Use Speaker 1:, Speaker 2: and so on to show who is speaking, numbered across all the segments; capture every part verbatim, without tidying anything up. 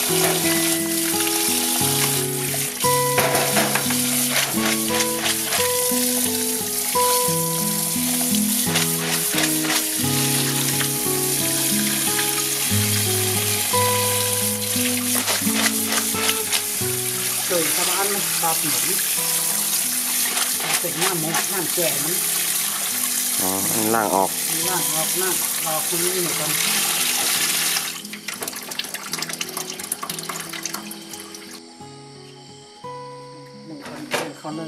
Speaker 1: เคยชาวบ้านปลาหมึกเป็นน้ำมันน้ำแก่มัน
Speaker 2: อ๋อล่างออก
Speaker 1: ล่างออกน้ำออกคนนี้เหมือนกันหนึ่งคนเป็นคนหนึ่ง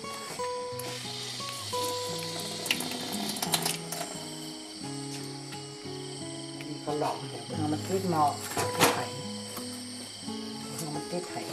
Speaker 1: มีกระหล่ำเอามันติดหม้อติดไข่เอามันติดไข่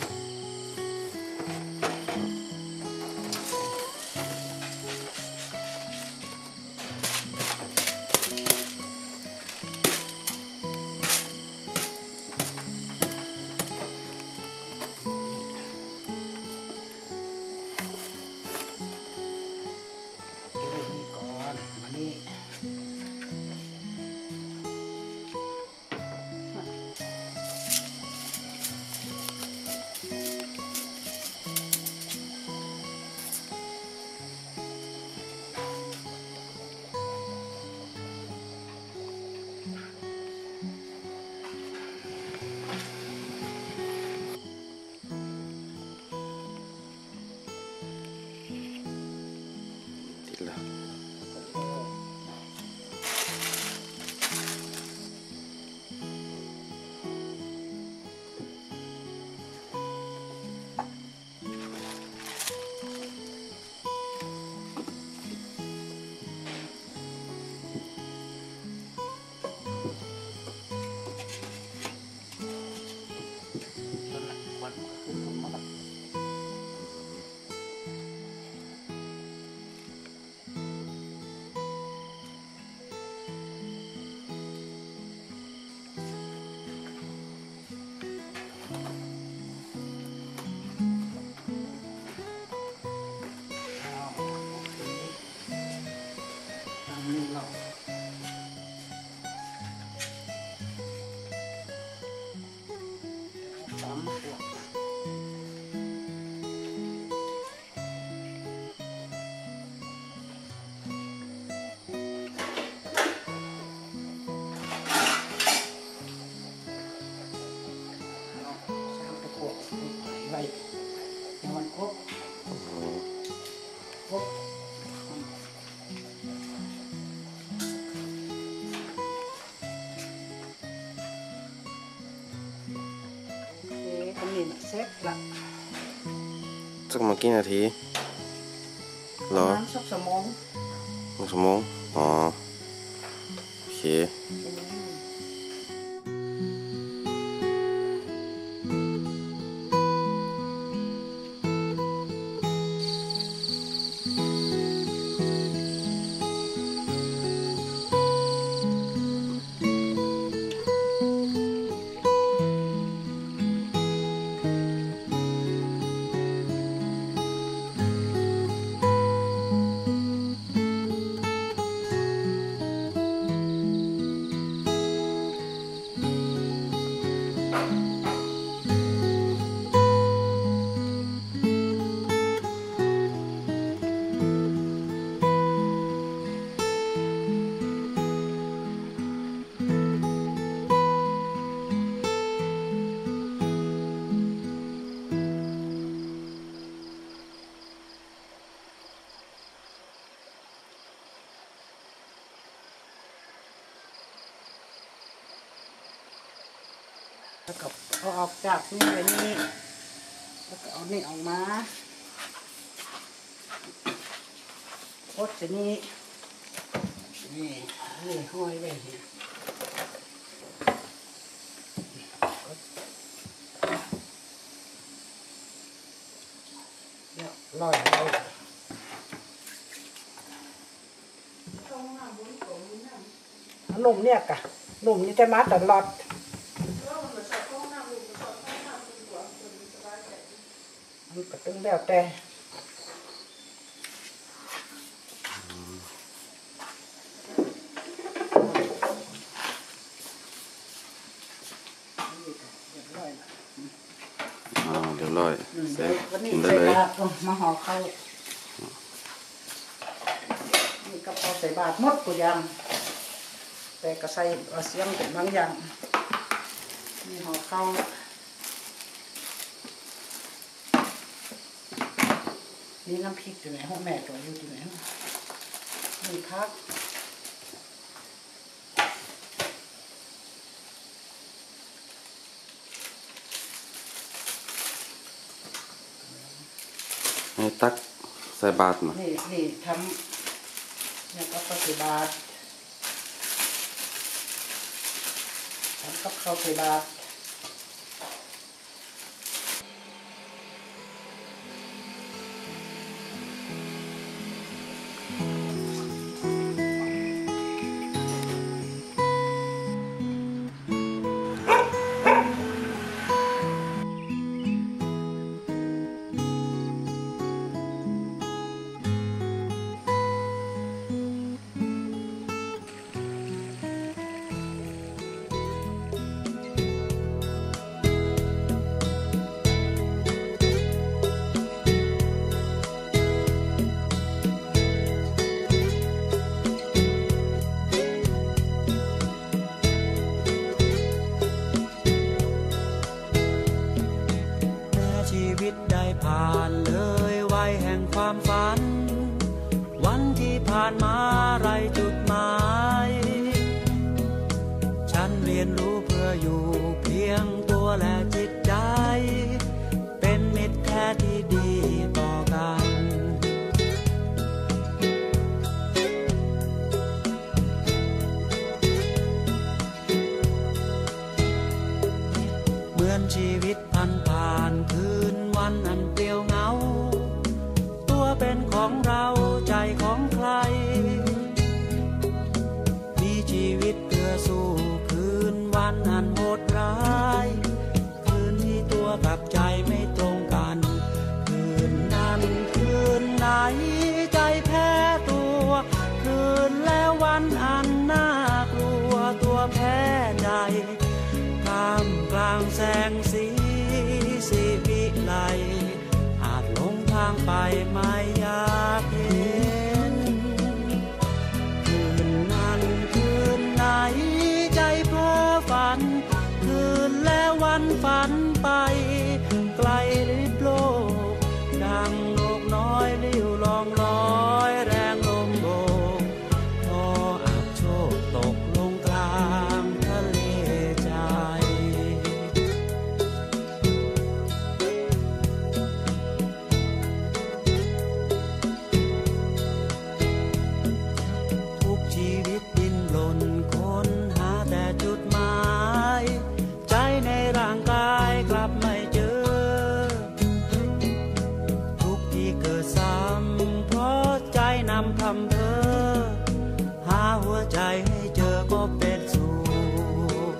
Speaker 2: ติดแล้วไปยังมันครบครบโอเคตรงนี้เสร็จละสักมากี่นาทีเหรอ
Speaker 1: สักชั่วโมง
Speaker 2: หนึ่งชั่วโมงอ๋อโอเคแล้วก็เอาออกจากนี่ไปนี่แล้วก็เอานี่ออกมาพดจะนี่นี่นี่ห้อยไว้เนี่ยเนี่ยลอยไปหนุ่มเนี่ยกะหนุ่มนี่จะมาตลอดมันก็ตึงแล้วแต่รอ่าเรียบร้อยเสร็จ
Speaker 1: วันนี้
Speaker 2: กินได้
Speaker 1: ใส่
Speaker 2: เลย
Speaker 1: บาตรมาห่อข้าวนี่ก็พอใส่บาตรหมดกูยังแต่ก็ใส่เอาเสียงเป็นบางอย่างนี่ห่อข้าวนี่น้ำพริกอยู่ไหนห้องแม่ตัวอยู่ที่ไหนนี่พัก
Speaker 2: ให้ตักใส่บาตรมา
Speaker 1: นี่นี่ทำเนี่ยก็ใส่บาตรทำกับข้าวใส่บาตร
Speaker 3: ชีวิตได้ผ่านเลยวัยแห่งความฝันวันที่ผ่านมาไรจุดหมายฉันเรียนรู้เพื่ออยู่เพียงตัวและจิตใจเป็นมิตรแท้ที่ดีต่อกันเหมือนชีวิตผ่านผ่านคืนวันอันเปลี่ยวเหงาตัวเป็นของเราใจของใครมีชีวิตเพื่อสู้คืนวันอันโหดร้ายคืนที่ตัวกับใจไม่ตรงกันคืนนั้นคืนไหนใจแพ้ตัวคืนแล้ววันอันน่ากลัวตัวแพ้ใจท่ามกลางแสงสีสีวิไลอาจหลงทางไปไม่อยากเห็นคืนนั้นคืนไหนใจเพ้อฝันคืนแล้ววันฝันไปไกลลิบโลกดังนกน้อยลิ้วลองลอยแรงลมโบกพออาจโชคตกลงกลางทะเลใจชีวิตดิ้นรนค้นหาแต่จุดหมายใจในร่างกายกลับไม่เจอทุกที่เกิดซ้ำเพราะใจนำพร่ำเพ้อหาหัวใจให้เจอก็เป็นสุข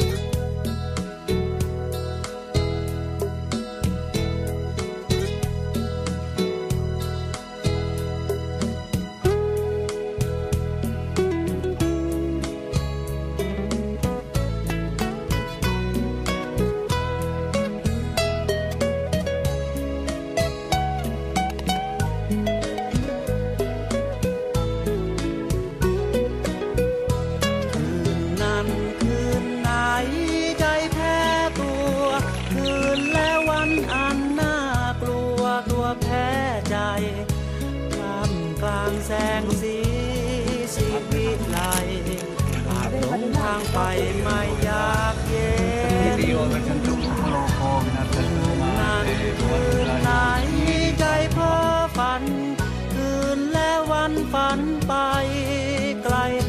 Speaker 3: แสงสีสีวิไลอาจหลงทางไปไม่อยากเย็นนั้นคืนไหนใจเพ้อฝันคืนและวันฝันไปไกล